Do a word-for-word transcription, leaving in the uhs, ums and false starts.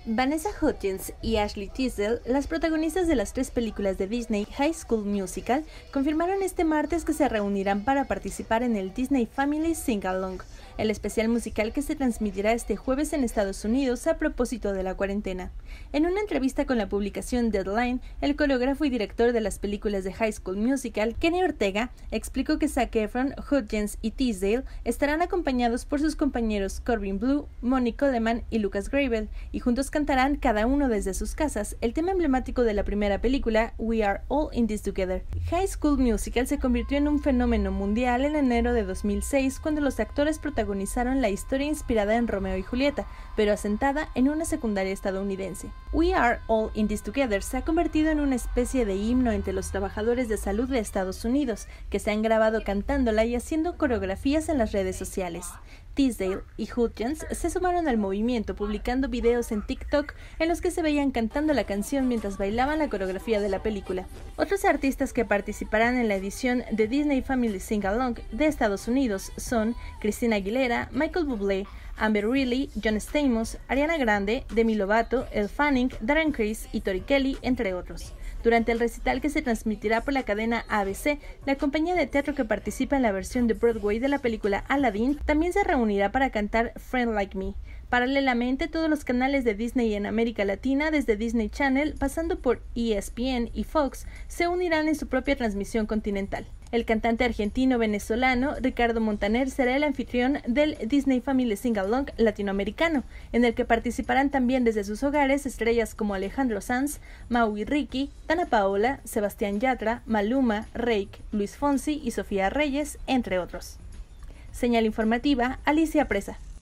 Vanessa Hudgens y Ashley Tisdale, las protagonistas de las tres películas de Disney High School Musical, confirmaron este martes que se reunirán para participar en el Disney Family Sing-Along, el especial musical que se transmitirá este jueves en Estados Unidos a propósito de la cuarentena. En una entrevista con la publicación Deadline, el coreógrafo y director de las películas de High School Musical, Kenny Ortega, explicó que Zac Efron, Hudgens y Tisdale estarán acompañados por sus compañeros Corbin Bleu, Monique Coleman y Lucas Grabeel, y juntos cantarán cada uno desde sus casas el tema emblemático de la primera película, We Are All in This Together. High School Musical se convirtió en un fenómeno mundial en enero de dos mil seis cuando los actores protagonizaron la historia inspirada en Romeo y Julieta, pero asentada en una secundaria estadounidense. We Are All in This Together se ha convertido en una especie de himno entre los trabajadores de salud de Estados Unidos, que se han grabado cantándola y haciendo coreografías en las redes sociales. Tisdale y Hudgens se sumaron al movimiento publicando videos en TikTok en los que se veían cantando la canción mientras bailaban la coreografía de la película. Otros artistas que participarán en la edición de Disney Family Sing-Along de Estados Unidos son Christina Aguilera, Michael Bublé, Amber Riley, John Stamos, Ariana Grande, Demi Lovato, Elle Fanning, Darren Criss y Tori Kelly, entre otros. Durante el recital que se transmitirá por la cadena A B C, la compañía de teatro que participa en la versión de Broadway de la película Aladdin también se reunirá para cantar Friend Like Me. Paralelamente, todos los canales de Disney en América Latina, desde Disney Channel, pasando por E S P N y Fox, se unirán en su propia transmisión continental. El cantante argentino-venezolano Ricardo Montaner será el anfitrión del Disney Family Sing-Along latinoamericano, en el que participarán también desde sus hogares estrellas como Alejandro Sanz, Mau y Ricky, Dana Paola, Sebastián Yatra, Maluma, Reik, Luis Fonsi y Sofía Reyes, entre otros. Señal informativa, Alicia Presa.